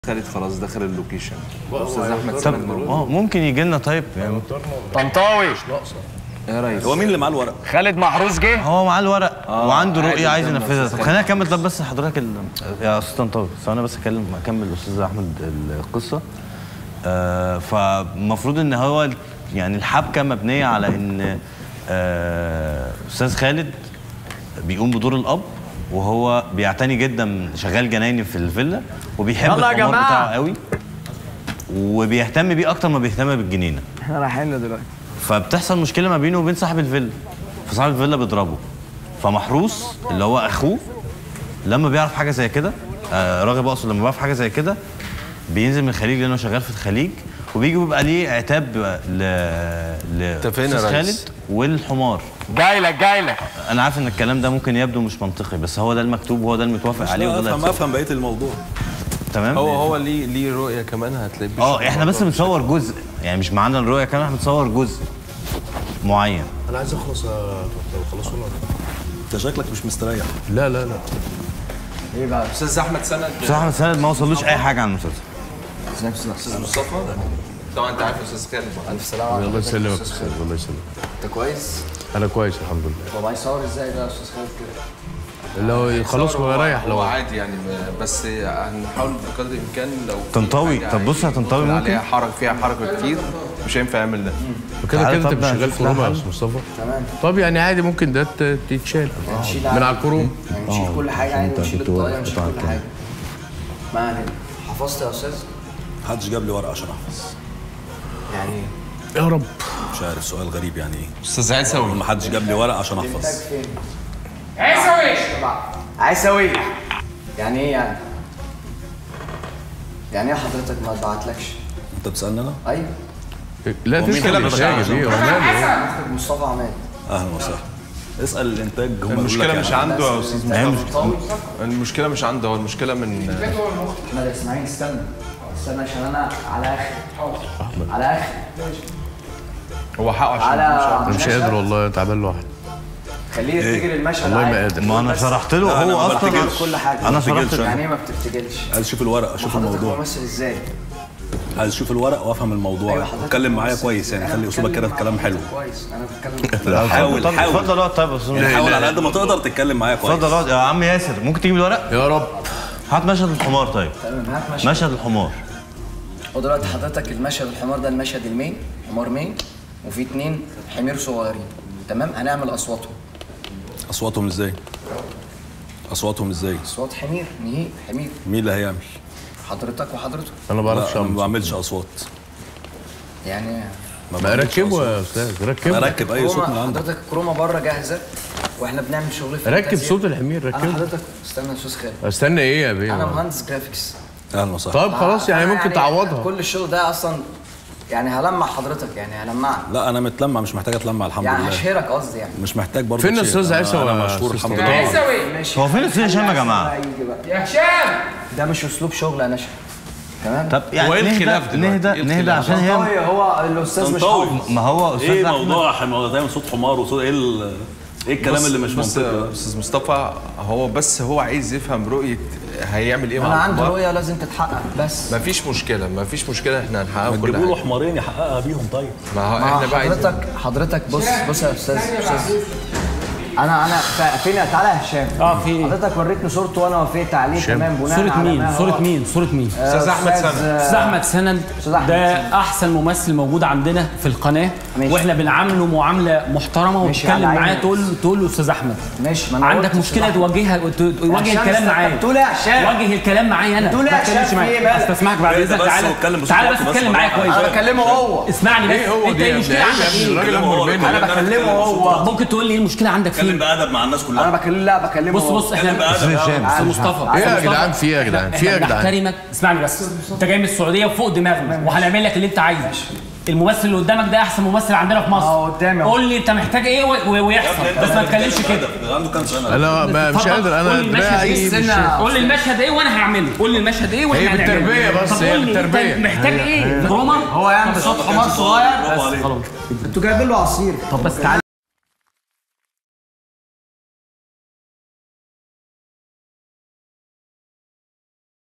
خالد خلاص دخل اللوكيشن. استاذ احمد سند ممكن يجي لنا طيب يعني. طنطاوي يا ريس، هو مين اللي معاه الورق؟ خالد محروس جه. هو معاه الورق وعنده رؤيه عايز ينفذها. طب خلينا نكمل. طب بس حضرتك يا استاذ طنطاوي ثواني بس اكمل الاستاذ احمد القصه. فالمفروض ان هو يعني الحبكه مبنيه على ان استاذ خالد بيقوم بدور الاب، وهو بيعتني جدا، شغال جنايني في الفيلا وبيحب الحمار بتاعه قوي وبيهتم بيه اكتر ما بيهتم بالجنينه. احنا رايحين له دلوقتي. فبتحصل مشكله ما بينه وبين صاحب الفيلا، فصاحب الفيلا بيضربه. فمحروس اللي هو اخوه لما بيعرف حاجه زي كده، راغب اقصد، لما بيعرف حاجه زي كده بينزل من الخليج لانه شغال في الخليج، وبيجي بيبقى ليه عتاب ل خالد والحمار. جايلك انا عارف ان الكلام ده ممكن يبدو مش منطقي، بس هو ده المكتوب وهو ده المتوافق عليه. وده افهم بقيه الموضوع. تمام. هو ليه رؤيه كمان هتلاقي. احنا بس بنصور جزء، يعني مش معانا الرؤيه كمان، احنا بنصور جزء معين. انا عايز اخلص خلصوا لنا. انت شكلك مش مستريح. لا ايه بقى استاذ احمد سند؟ استاذ احمد سند ما وصلوش اي حاجه عن المسلسل. استاذ مصطفى طبعا انت عارف استاذ خالد. الف سلامه عليكم. الله يسلمك. الله يسلمك. انت كويس؟ انا كويس الحمد لله. هو هيصور ازاي بقى يا استاذ خالد كده؟ لو خلاص هو يريح. هو عادي يعني، بس هنحاول بقدر الامكان. لو طنطاوي، طب بص يا طنطاوي، ممكن فيها حركه كتير مش هينفع يعمل ده. وكده انت مش شغال في روما يا استاذ مصطفى؟ تمام. طب يعني عادي ممكن ده تتشال من على الكروم. يعني نشيل كل حاجه عادي، نشيل الطاقيه، نشيل كل حاجه. ما علينا. حفظت يا استاذ؟ محدش جاب لي ورقه عشان احفظ. يعني يا رب. مش عارف، سؤال غريب يعني ايه؟ استاذ عيسوي محدش جاب لي ورقه عشان احفظ. عيسوي يعني ايه يعني؟ يعني ايه حضرتك ما اتبعتلكش؟ انت بتسالني انا؟ ايوه. لا تسال مش ايه مخرج مصطفى عماد. اهلا وسهلا. اسال الانتاج. المشكله مش عنده يا استاذ مصطفى. المشكله مش عنده، هو المشكله من احمد اسماعيل. استنى عشان انا على اخر هو حقه عشان على مش قادر والله، تعبان لوحدي. خليه يفتكر المشهد. والله ما قادر. ما انا شرحت له. هو اصلا كل حاجه. انا شرحت له. يعني ايه ما بتفتكرش؟ عايز اشوف الورق، اشوف الموضوع. حضرتك ممثل ازاي؟ عايز اشوف الورق وافهم الموضوع. اتكلم معايا كويس يعني، خلي اسلوبك كده في كلام حلو. كويس. انا بتكلم حاول اتفضل اقعد. طيب يا استاذ، حاول على قد ما تقدر تتكلم معايا كويس. اتفضل اقعد يا عم ياسر. ممكن تجيب الورق؟ يا رب. هات مشهد الحمار. طيب تمام، هات مشهد الحمار. ودلوقتي حضرتك المشهد الحمار ده المشهد المين، حمار مين، وفي 2 حمير صغيرين. تمام. هنعمل اصواتهم. اصواتهم ازاي؟ اصوات حمير. حمير. مين اللي هيعمل؟ حضرتك وحضرته. انا ما بعرفش. انا ما بعملش اصوات. يعني ما ركبه يا استاذ، ركبه. اركب اي صوت من عندك. حضرتك الكرومه بره جاهزه واحنا بنعمل شغل في ركب صوت الحمير، ركبه. انا حضرتك استنى يا استاذ خالد. استنى ايه يا بيه؟ انا مهندس جرافيكس. اهلا وسهلا. طب خلاص يعني ممكن تعوضها. كل الشغل ده اصلا يعني هلمع حضرتك، يعني هلمعك. لا انا متلمع، مش محتاج اتلمع الحمد لله. يعني هشهرك قصدي يعني. مش محتاج برضه. فين الاستاذ عيسى؟ انا مشهور الحمد لله. هو فين الاستاذ هشام يا جماعه؟ يا هشام ده مش اسلوب شغل يا نشا. تمام. طب يعني هو ايه الخلاف دلوقتي؟ نهدى عشان هي هو الاستاذ مش حافظ. ما هو استاذ ايه احمد موضوع دايما صوت حمار وصوت ايه الكلام اللي مش منطقي؟ استاذ مصطفى هو عايز يفهم رؤيه هيعمل ايه مع انا عندي الحمار. رؤيه لازم تتحقق بس. مفيش مشكله احنا هنحققها كل نجيبوا له حاجه. حمارين يحققها بيهم. طيب ما هو احنا بقى حضرتك بص يا استاذ. انا فين؟ تعالى يا هشام. في حضرتك وريتني صورته وانا وافقت عليه. تمام. بناء صورة على مين؟ صورة مين؟ استاذ احمد سند. استاذ احمد سند ده احسن ممثل موجود عندنا في القناه. ماشي. واحنا بنعامله معامله محترمه وتتكلم معاه تقول له استاذ احمد ماشي. ما انا عندك مشكله تواجه الكلام معايا. تقول ايه يا هشام؟ واجه الكلام معايا انا. تقول ايه يا هشام؟ في ايه بقى؟ استسمعك بعد اذنك. تعالى بس اتكلم معايا كويس. انا بكلمه هو. اسمعني بس. انت ايه المشكله عندك ايه؟ الراجل اكبر مني. انا بكلمه هو. ممكن تقول لي ايه المشكله عندك اتكلم فين؟ بادب مع الناس كلها. انا بكلمه بص احنا استاذ مصطفى. ايه يا جدعان؟ في ايه يا جدعان؟ نحترمك. اسمعني بس. انت جاي من السعوديه وفوق دماغنا وهنعمل لك اللي انت عايزه. الممثل اللي قدامك ده احسن ممثل عندنا في مصر. قدامي. قول لي انت محتاج ايه ويحصل، بس ما تتكلمش كده. عنده كام سنه؟ انا مش قادر. انا قول لي المشهد ايه وانا هعمله. قول لي المشهد ايه وانا هنعمله. هي بالتربيه بس. هي بالتربيه. محتاج ايه؟ روما هو يعمل صوت حمار صغير. خلاص. انتوا جايبين له عصير. طب بس تعالى